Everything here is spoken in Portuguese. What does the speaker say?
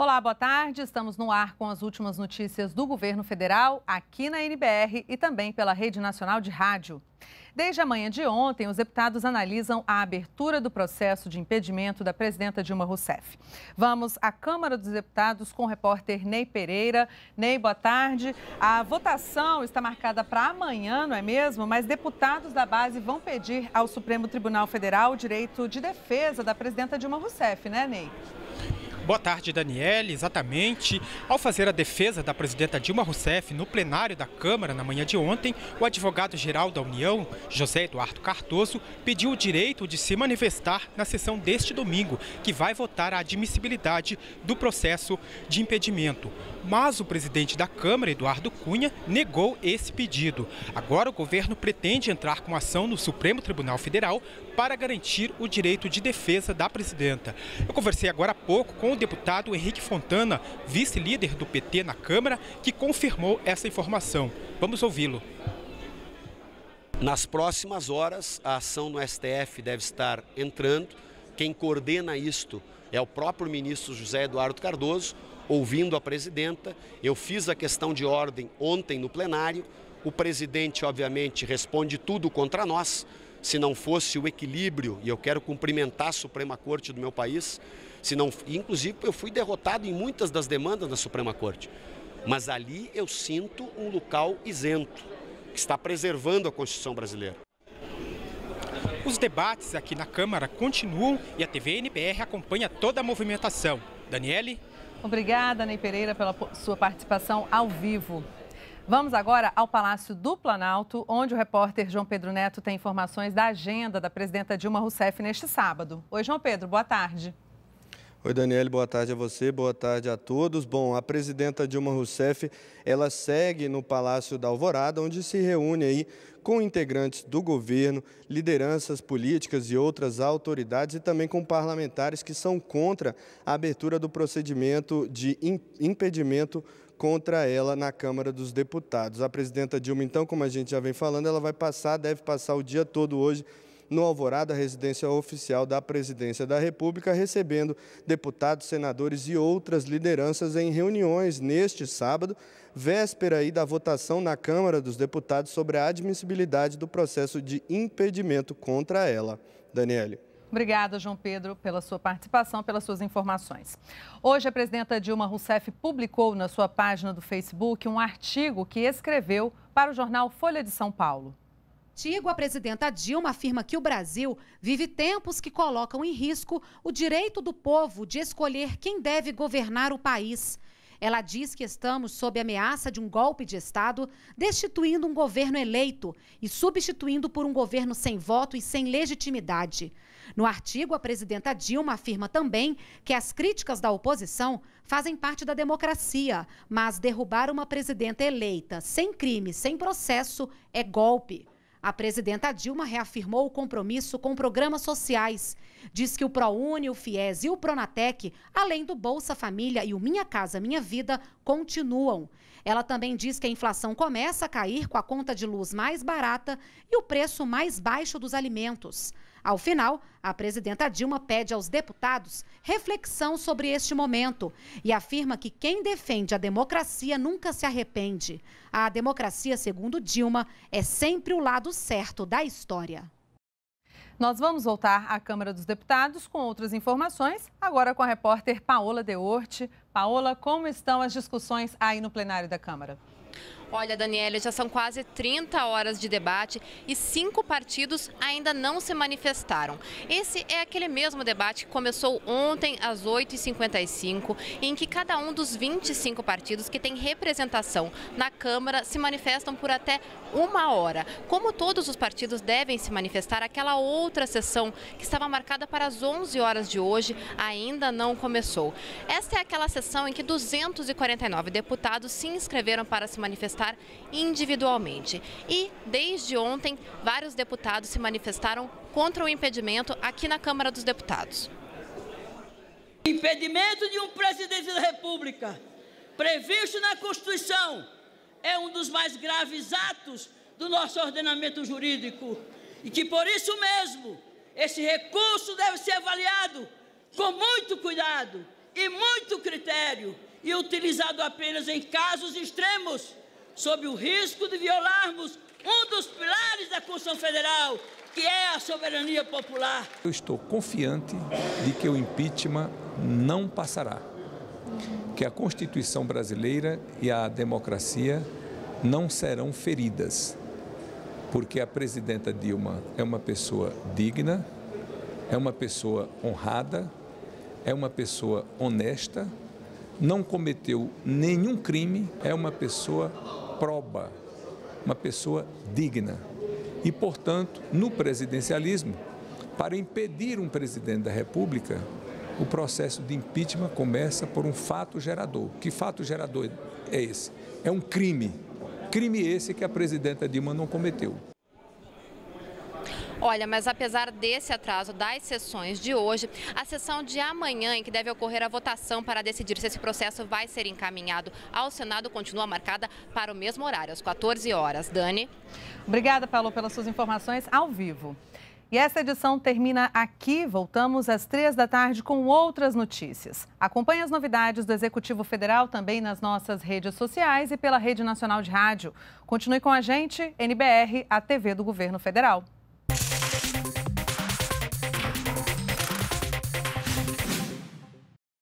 Olá, boa tarde. Estamos no ar com as últimas notícias do governo federal, aqui na NBR e também pela Rede Nacional de Rádio. Desde a manhã de ontem, os deputados analisam a abertura do processo de impedimento da presidenta Dilma Rousseff. Vamos à Câmara dos Deputados com o repórter Ney Pereira. Ney, boa tarde. A votação está marcada para amanhã, não é mesmo? Mas deputados da base vão pedir ao Supremo Tribunal Federal o direito de defesa da presidenta Dilma Rousseff, né, Ney? Boa tarde, Daniele. Exatamente. Ao fazer a defesa da presidenta Dilma Rousseff no plenário da Câmara na manhã de ontem, o advogado-geral da União, José Eduardo Cardoso, pediu o direito de se manifestar na sessão deste domingo, que vai votar a admissibilidade do processo de impedimento. Mas o presidente da Câmara, Eduardo Cunha, negou esse pedido. Agora o governo pretende entrar com ação no Supremo Tribunal Federal para garantir o direito de defesa da presidenta. Eu conversei agora há pouco com o deputado Henrique Fontana, vice-líder do PT na Câmara, que confirmou essa informação. Vamos ouvi-lo. Nas próximas horas, a ação no STF deve estar entrando. Quem coordena isto é o próprio ministro José Eduardo Cardoso, ouvindo a presidenta. Eu fiz a questão de ordem ontem no plenário. O presidente, obviamente, responde tudo contra nós. Se não fosse o equilíbrio, e eu quero cumprimentar a Suprema Corte do meu país, inclusive eu fui derrotado em muitas das demandas da Suprema Corte, mas ali eu sinto um local isento, que está preservando a Constituição brasileira. Os debates aqui na Câmara continuam e a TV NBR acompanha toda a movimentação. Daniele? Obrigada, Ney Pereira, pela sua participação ao vivo. Vamos agora ao Palácio do Planalto, onde o repórter João Pedro Neto tem informações da agenda da presidenta Dilma Rousseff neste sábado. Oi, João Pedro, boa tarde. Oi, Daniele, boa tarde a você, boa tarde a todos. Bom, a presidenta Dilma Rousseff, ela segue no Palácio da Alvorada, onde se reúne aí com integrantes do governo, lideranças políticas e outras autoridades e também com parlamentares que são contra a abertura do procedimento de impedimento contra ela na Câmara dos Deputados. A presidenta Dilma, então, como a gente já vem falando, ela deve passar o dia todo hoje no Alvorada, residência oficial da Presidência da República, recebendo deputados, senadores e outras lideranças em reuniões neste sábado, véspera aí da votação na Câmara dos Deputados sobre a admissibilidade do processo de impedimento contra ela. Daniele. Obrigada, João Pedro, pela sua participação, pelas suas informações. Hoje, a presidenta Dilma Rousseff publicou na sua página do Facebook um artigo que escreveu para o jornal Folha de São Paulo. A presidenta Dilma afirma que o Brasil vive tempos que colocam em risco o direito do povo de escolher quem deve governar o país. Ela diz que estamos sob ameaça de um golpe de Estado, destituindo um governo eleito e substituindo por um governo sem voto e sem legitimidade. No artigo, a presidenta Dilma afirma também que as críticas da oposição fazem parte da democracia, mas derrubar uma presidenta eleita sem crime, sem processo, é golpe. A presidenta Dilma reafirmou o compromisso com programas sociais. Diz que o ProUni, o FIES e o Pronatec, além do Bolsa Família e o Minha Casa Minha Vida, continuam. Ela também diz que a inflação começa a cair com a conta de luz mais barata e o preço mais baixo dos alimentos. Ao final, a presidenta Dilma pede aos deputados reflexão sobre este momento e afirma que quem defende a democracia nunca se arrepende. A democracia, segundo Dilma, é sempre o lado certo da história. Nós vamos voltar à Câmara dos Deputados com outras informações, agora com a repórter Paola Deorte. Paola, como estão as discussões aí no plenário da Câmara? Olha, Daniela, já são quase 30 horas de debate e 5 partidos ainda não se manifestaram. Esse é aquele mesmo debate que começou ontem às 8h55, em que cada um dos 25 partidos que tem representação na Câmara se manifestam por até 1 hora. Como todos os partidos devem se manifestar, aquela outra sessão que estava marcada para as 11 horas de hoje ainda não começou. Esta é aquela sessão em que 249 deputados se inscreveram para se manifestar individualmente. E, desde ontem, vários deputados se manifestaram contra o impedimento aqui na Câmara dos Deputados. Impedimento de um presidente da República, previsto na Constituição, é um dos mais graves atos do nosso ordenamento jurídico e que, por isso mesmo, esse recurso deve ser avaliado com muito cuidado e muito critério, e utilizado apenas em casos extremos, sob o risco de violarmos um dos pilares da Constituição Federal, que é a soberania popular. Eu estou confiante de que o impeachment não passará, que a Constituição brasileira e a democracia não serão feridas, porque a presidenta Dilma é uma pessoa digna, é uma pessoa honrada, é uma pessoa honesta, não cometeu nenhum crime, é uma pessoa proba, uma pessoa digna. E, portanto, no presidencialismo, para impedir um presidente da República, o processo de impeachment começa por um fato gerador. Que fato gerador é esse? É um crime. Crime esse que a presidenta Dilma não cometeu. Olha, mas apesar desse atraso das sessões de hoje, a sessão de amanhã, em que deve ocorrer a votação para decidir se esse processo vai ser encaminhado ao Senado, continua marcada para o mesmo horário, às 14 horas. Dani? Obrigada, Paulo, pelas suas informações ao vivo. E essa edição termina aqui. Voltamos às 3 da tarde com outras notícias. Acompanhe as novidades do Executivo Federal também nas nossas redes sociais e pela Rede Nacional de Rádio. Continue com a gente, NBR, a TV do Governo Federal.